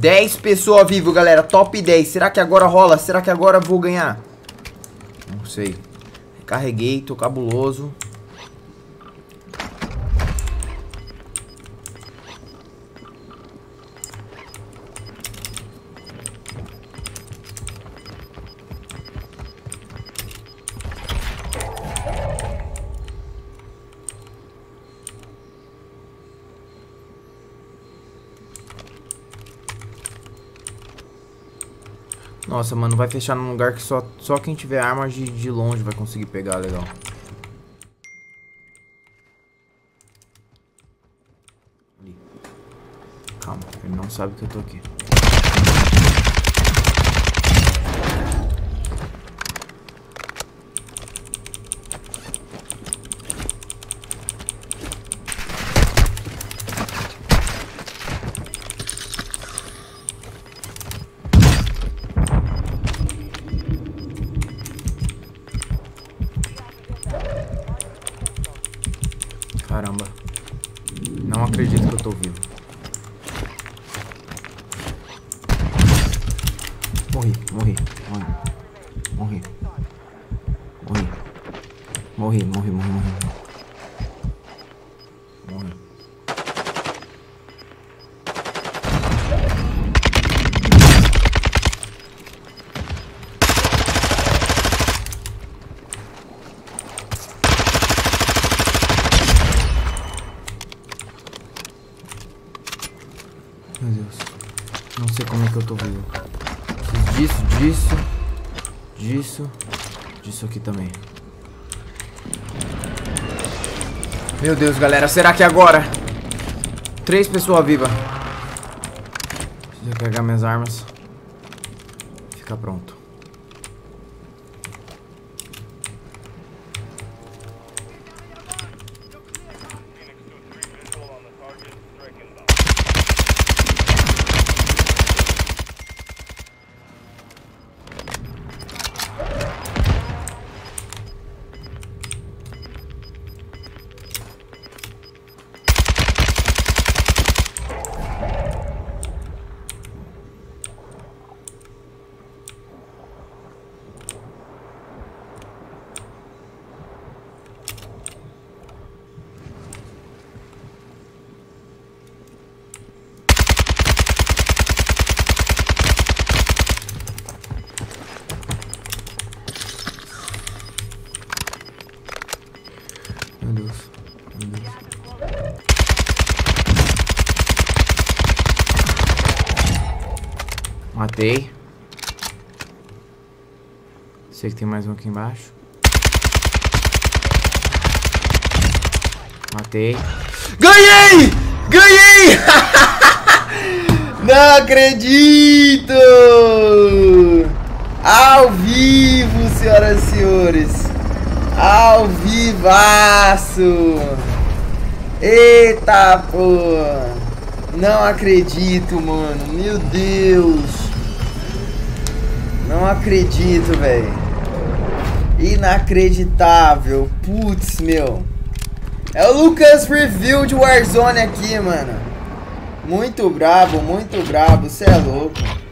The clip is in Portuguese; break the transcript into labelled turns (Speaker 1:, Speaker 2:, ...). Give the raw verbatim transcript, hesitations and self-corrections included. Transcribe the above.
Speaker 1: dez pessoas vivas, galera. Top dez. Será que agora rola? Será que agora vou ganhar? Não sei. Carreguei, tô cabuloso. Nossa, mano, vai fechar num lugar que só, só quem tiver arma de, de longe vai conseguir pegar, legal. Ali. Calma, ele não sabe que eu tô aqui. Caramba. Não acredito que eu tô vivo. Morri, morri, morri. Morri. Morri. Morri, morri, morri, morri. Morri. Meu Deus. Não sei como é que eu tô vivo. Preciso disso, disso. Disso. Disso aqui também. Meu Deus, galera. Será que agora? Três pessoas vivas. Preciso pegar minhas armas. Fica pronto. Meu Deus, meu Deus. Matei. Sei que tem mais um aqui embaixo. Matei. Ganhei! Ganhei! Não acredito! Ao vivo, senhoras e senhores. Ao vivaço! Eita, pô! Não acredito, mano. Meu Deus! Não acredito, velho. Inacreditável. Putz, meu. É o Lucas Review de Warzone aqui, mano. Muito brabo, muito brabo. Cê é louco.